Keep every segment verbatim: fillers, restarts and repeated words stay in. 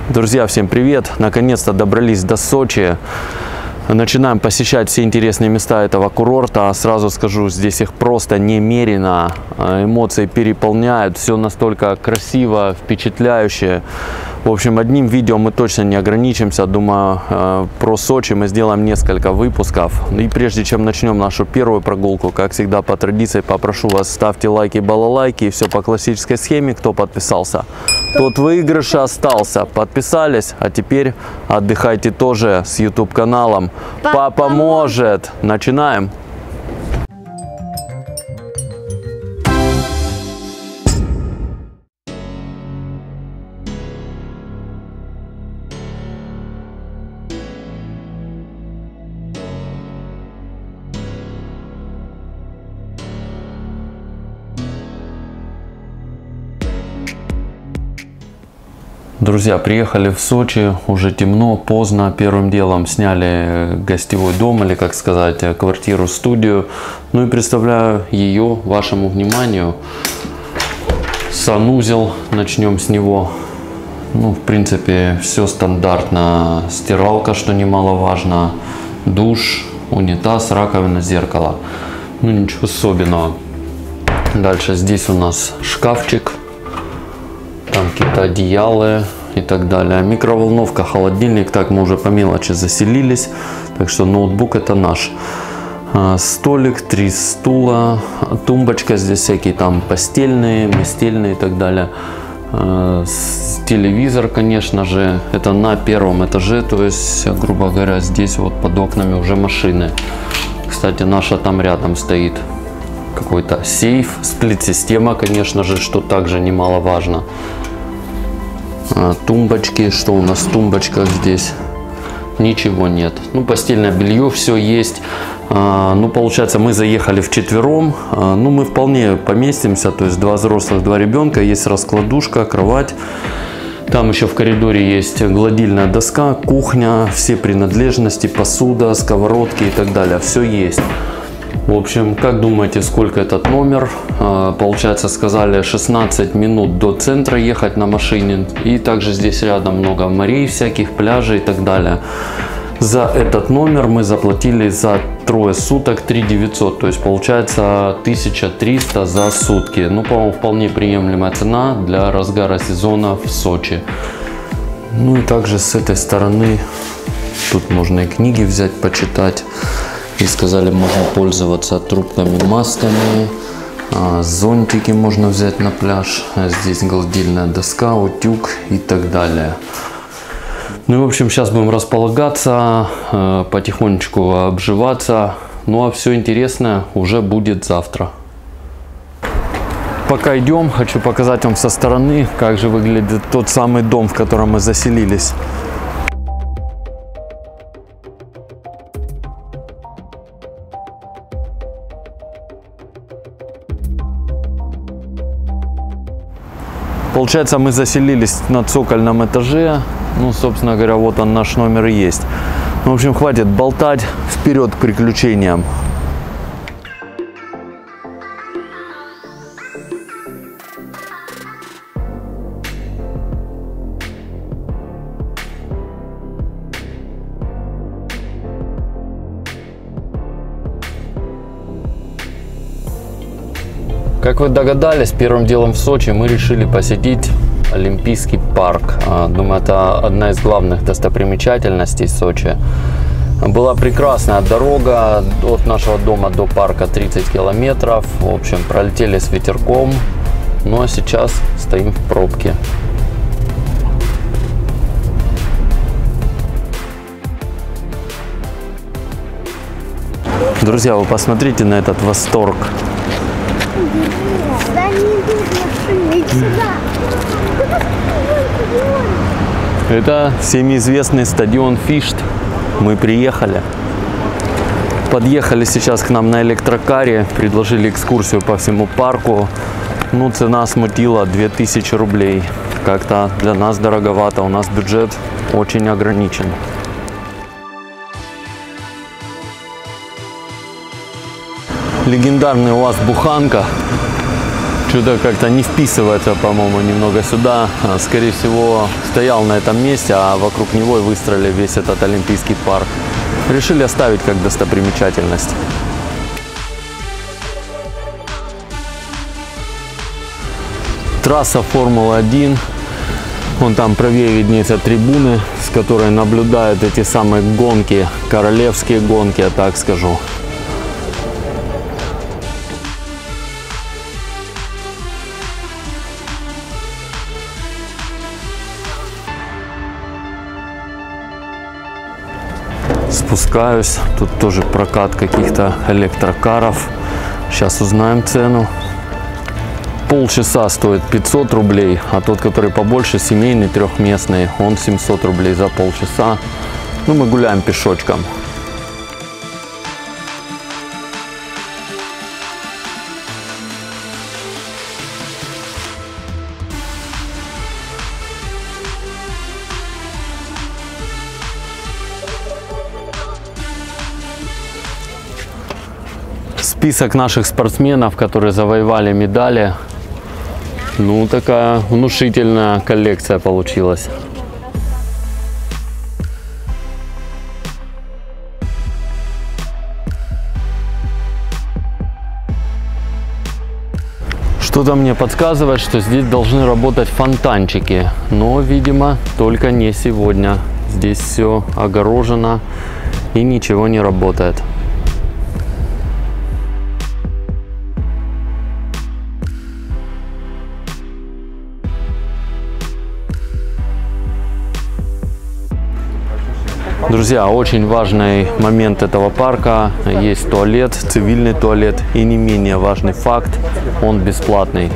Друзья, всем привет! Наконец-то добрались до Сочи. Начинаем посещать все интересные места этого курорта. Сразу скажу, здесь их просто немерено. Эмоции переполняют. Все настолько красиво, впечатляюще. В общем, одним видео мы точно не ограничимся. Думаю, про Сочи мы сделаем несколько выпусков. И прежде чем начнем нашу первую прогулку, как всегда по традиции, попрошу вас, ставьте лайки, балалайки. И все по классической схеме. Кто подписался, тот в выигрыше остался. Подписались, а теперь отдыхайте тоже с YouTube каналом. Папа может. Начинаем. Друзья, приехали в Сочи, уже темно, поздно. Первым делом сняли гостевой дом, или, как сказать, квартиру-студию. Ну и представляю ее вашему вниманию. Санузел, начнем с него. Ну, в принципе, все стандартно. Стиралка, что немаловажно. Душ, унитаз, раковина, зеркало. Ну, ничего особенного. Дальше здесь у нас шкафчик. Там какие-то одеяла и так далее. Микроволновка, холодильник. Так, мы уже по мелочи заселились. Так что ноутбук это наш. Столик, три стула, тумбочка. Здесь всякие там постельные, местельные и так далее. Телевизор, конечно же. Это на первом этаже. То есть, грубо говоря, здесь вот под окнами уже машины. Кстати, наша там рядом стоит. Какой-то сейф, сплит-система, конечно же, что также немаловажно. Тумбочки, что у нас в тумбочках здесь? Ничего нет. Ну, постельное белье, все есть. Ну, получается, мы заехали вчетвером. Ну, мы вполне поместимся, то есть два взрослых, два ребенка. Есть раскладушка, кровать. Там еще в коридоре есть гладильная доска, кухня, все принадлежности, посуда, сковородки и так далее. Все есть. В общем, как думаете, сколько этот номер? Получается, сказали шестнадцать минут до центра ехать на машине. И также здесь рядом много морей, всяких пляжей и так далее. За этот номер мы заплатили за трое суток три тысячи девятьсот. То есть получается тысяча триста за сутки. Ну, по-моему, вполне приемлемая цена для разгара сезона в Сочи. Ну и также с этой стороны тут можно и книги взять, почитать. И сказали, можно пользоваться трубками, масками, зонтики можно взять на пляж. Здесь гладильная доска, утюг и так далее. Ну и в общем, сейчас будем располагаться, потихонечку обживаться. Ну а все интересное уже будет завтра. Пока идем, хочу показать вам со стороны, как же выглядит тот самый дом, в котором мы заселились. Получается, мы заселились на цокольном этаже. Ну, собственно говоря, вот он, наш номер и есть. В общем, хватит болтать, вперед к приключениям. Как вы догадались, первым делом в Сочи мы решили посетить Олимпийский парк. Думаю, это одна из главных достопримечательностей Сочи. Была прекрасная дорога от нашего дома до парка, тридцать километров. В общем, пролетели с ветерком. Ну а сейчас стоим в пробке. Друзья, вы посмотрите на этот восторг. Это всеми известный стадион Фишт. Мы приехали. Подъехали сейчас к нам на электрокаре. Предложили экскурсию по всему парку. Ну, цена смутила две тысячи рублей. Как-то для нас дороговато. У нас бюджет очень ограничен. Легендарный УАЗ Буханка. Что-то как-то не вписывается, по-моему, немного сюда. Скорее всего, стоял на этом месте, а вокруг него и выстроили весь этот Олимпийский парк. Решили оставить как достопримечательность. Трасса Формулы один. Вон там правее виднеются трибуны, с которой наблюдают эти самые гонки, королевские гонки, я так скажу. Спускаюсь, тут тоже прокат каких-то электрокаров. Сейчас узнаем цену. Полчаса стоит пятьсот рублей, а тот, который побольше, семейный, трехместный, он семьсот рублей за полчаса. Ну, мы гуляем пешочком. Список наших спортсменов, которые завоевали медали. Ну, такая внушительная коллекция получилась. Что-то мне подсказывает, что здесь должны работать фонтанчики. Но, видимо, только не сегодня. Здесь все огорожено и ничего не работает. Друзья, очень важный момент этого парка. Есть туалет, цивильный туалет. И не менее важный факт, он бесплатный.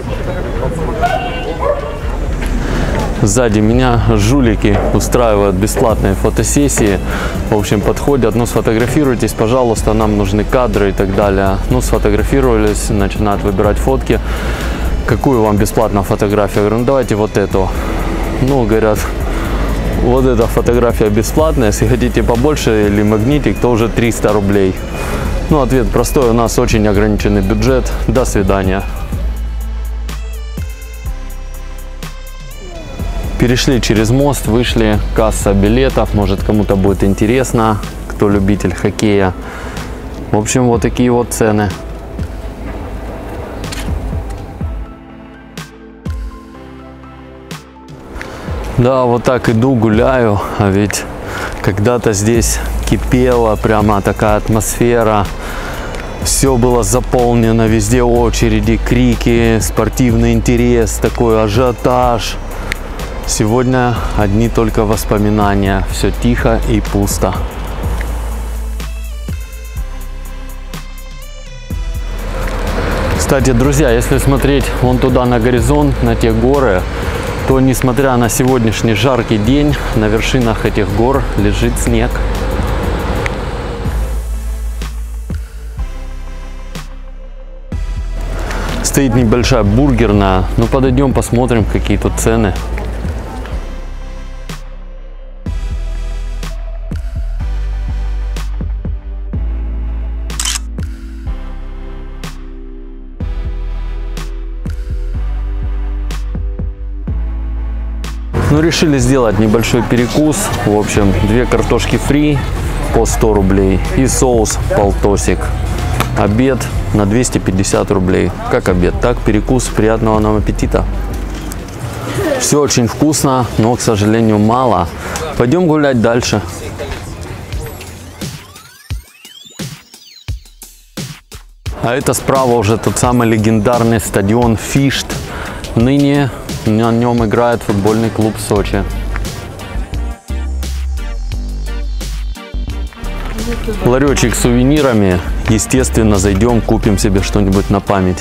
Сзади меня жулики устраивают бесплатные фотосессии. В общем, подходят, ну сфотографируйтесь, пожалуйста, нам нужны кадры и так далее. Ну, сфотографировались, начинают выбирать фотки. Какую вам бесплатно фотографию? Я говорю, ну давайте вот эту. Ну, говорят, вот эта фотография бесплатная, если хотите побольше или магнитик, то уже триста рублей. Ну, ответ простой, у нас очень ограниченный бюджет. До свидания. Перешли через мост, вышли, касса билетов, может кому-то будет интересно, кто любитель хоккея. В общем, вот такие вот цены. Да, вот так иду, гуляю, а ведь когда-то здесь кипела прямо такая атмосфера. Все было заполнено, везде очереди, крики, спортивный интерес, такой ажиотаж. Сегодня одни только воспоминания, все тихо и пусто. Кстати, друзья, если смотреть вон туда на горизонт, на те горы, то несмотря на сегодняшний жаркий день, на вершинах этих гор лежит снег. Стоит небольшая бургерная, ну подойдем посмотрим, какие тут цены. Ну, решили сделать небольшой перекус. В общем, две картошки фри по сто рублей и соус полтосик. Обед на двести пятьдесят рублей. Как обед, так перекус. Приятного нам аппетита. Все очень вкусно, но, к сожалению, мало. Пойдем гулять дальше. А это справа уже тот самый легендарный стадион Фишт. Ныне на нем играет футбольный клуб Сочи. Ларечек с сувенирами. Естественно, зайдем, купим себе что-нибудь на память.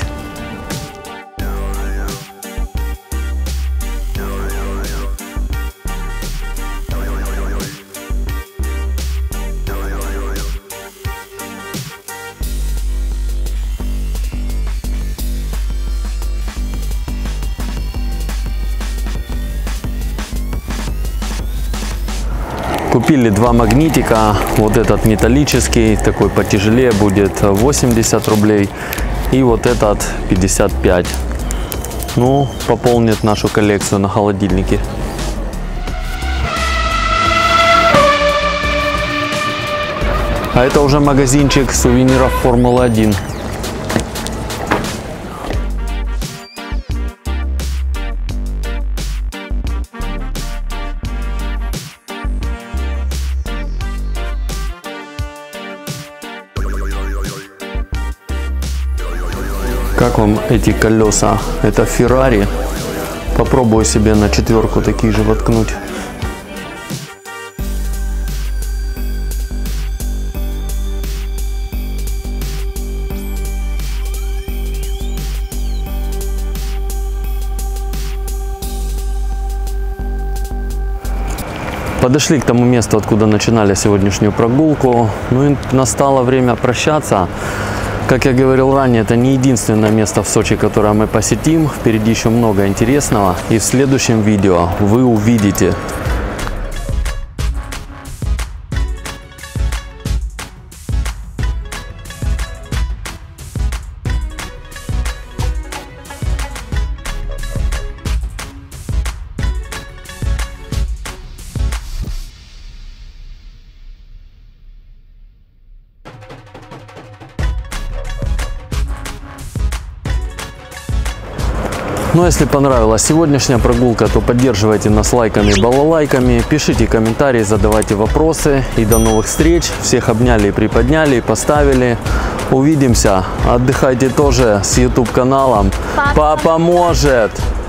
Купили два магнитика, вот этот металлический, такой потяжелее, будет восемьдесят рублей. И вот этот пятьдесят пять. Ну, пополнит нашу коллекцию на холодильнике. А это уже магазинчик сувениров Формулы один. Как вам эти колеса? Это Ferrari. Попробую себе на четверку такие же воткнуть. Подошли к тому месту, откуда начинали сегодняшнюю прогулку. Ну и настало время прощаться. Как я говорил ранее, это не единственное место в Сочи, которое мы посетим. Впереди еще много интересного. И в следующем видео вы увидите. Ну а если понравилась сегодняшняя прогулка, то поддерживайте нас лайками и балалайками, пишите комментарии, задавайте вопросы. И до новых встреч. Всех обняли и приподняли, и поставили. Увидимся. Отдыхайте тоже с YouTube каналом. Папа может.